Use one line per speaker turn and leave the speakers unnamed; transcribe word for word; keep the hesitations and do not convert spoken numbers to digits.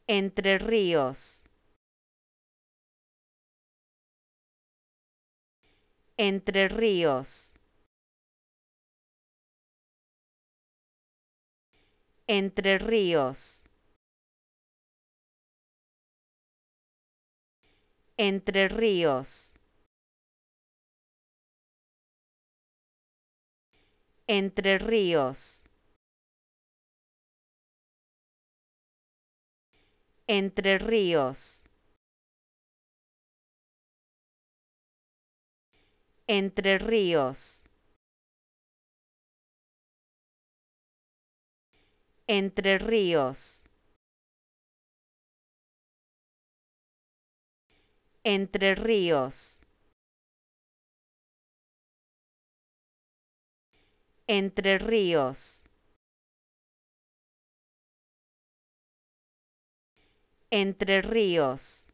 Entre Ríos. Entre Ríos. Entre Ríos. Entre Ríos. Entre Ríos. Entre Ríos. Entre Ríos. Entre Ríos. Entre Ríos. Entre Ríos. Entre Ríos.